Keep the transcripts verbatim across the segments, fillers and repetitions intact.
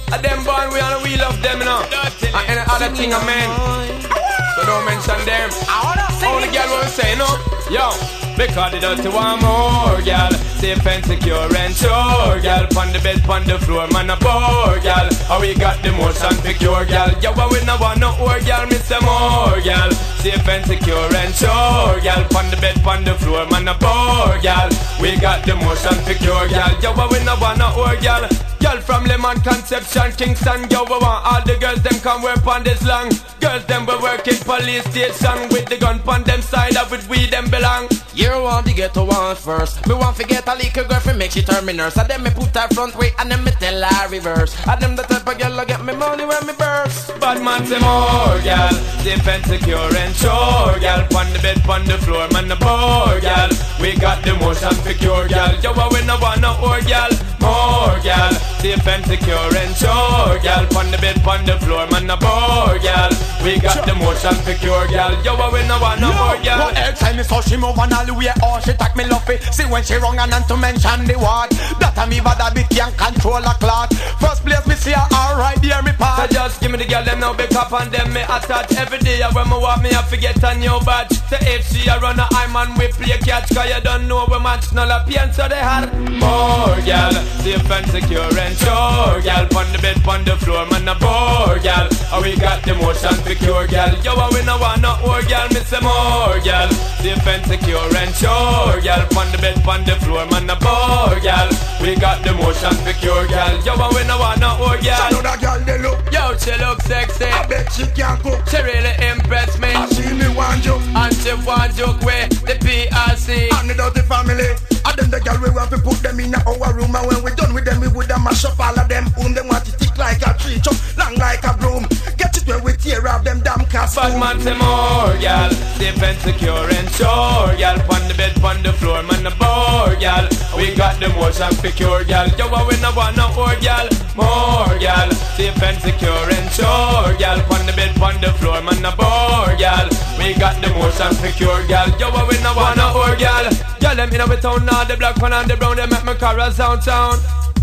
And them born we and we love them, you know. And any other thing I mean. So don't mention them. All the girl will say no. Yo, because the dirty one more, girl. Safe and secure and sure, girl. Pon the bed, pon the floor, man a bore, girl. How we got the motion secure, girl. Yo, we no want no more, girl. Me say more, girl. Safe and secure and sure, girl. Pon the bed, pon the floor, man a bore, girl. We got the motion secure, girl. Yo, we no want no more, girl. Girl from Lemon, Conception, Kingston, yo, we want all the girls them come work on this long. Girls them we work in police station with the gun pon them side of it we them belong. You want the ghetto one first. Me want to get a little girlfriend make she turn me nurse. And then me put her front way and then me tell her reverse. And them the type of girl get me money when me burst. Bad man say more, girl. Safe and secure and sure, girl. Pon the bed, pon the floor, man the board, girl. We got the motion secure, girl. Yo, we no want no more, girl. More, girl. Safe and secure and sure, girl. Pon the bed, pon the floor, man the board, girl. We got the motion secure, girl. Yo, we no want no more, girl. Every time me so she move on all the way, oh she take me love it. See when she wrong and to mention the word. That time me bad a bit can control a clock. First place me see her alright there me part. So just give me the girl them now big up on them me attach every day. When me want me I forget a new badge. So if she a run a I man we play catch. Cause you don't know we match no la pian so they had more girl. Safe and secure and sure, girl. Pon the bed, pon the floor, man a bore, girl. Oh we got the motion secure, girl. Yo we no want no more, girl. Me say more, girl. Safe and secure and sure, girl. Pon the bed, pon the floor, man a bore, girl. We got the motion secure, girl. Yo we no want no more, girl. I know that girl they look. Yo she look sexy. I bet she can cook. She really impress me. I see me want you. And she want joke with the P R C. And the dirty family. And then the girl we want to put them in our room. And when we done with them we would have mash up all of them. Whom them want to stick like a tree, chop long like a broom. Get it when we tear off them damn costume. Bad man say more, girl. Safe and secure and sure, girl. Pon the bed, pon the floor, man the board, girl. We got the motion secure, girl. Yo, we no want no more, girl. More, girl. Safe and secure and sure, girl. Pon the bed, pon the floor, man the board, girl. We got the motion secure, girl. Yo, we no want no more, girl. Girl, them in our town now, the black one and the brown, they make me carry sound sound.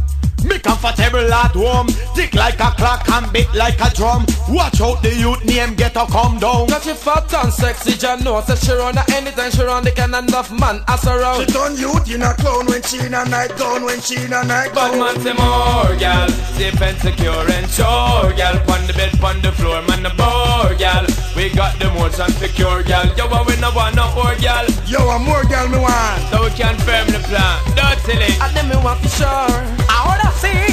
Me comfortable at home, tick like a clock and beat like a drum. Watch out the youth name Ghetto come down. Cause she fat and sexy, John knows that she run her anytime she run the can enough man as around. She turn youth in a clown when she in a night gown, when she in a night Bad gown. man say more, girl. Safe and secure and sure, girl. Pon the bed, pon the floor, man the board, girl. We got the motion secure, girl. Yo, we no want no more, girl. Yo, a more girl me want. So we can firm the plan, dirtily. And then me want to sure I wanna see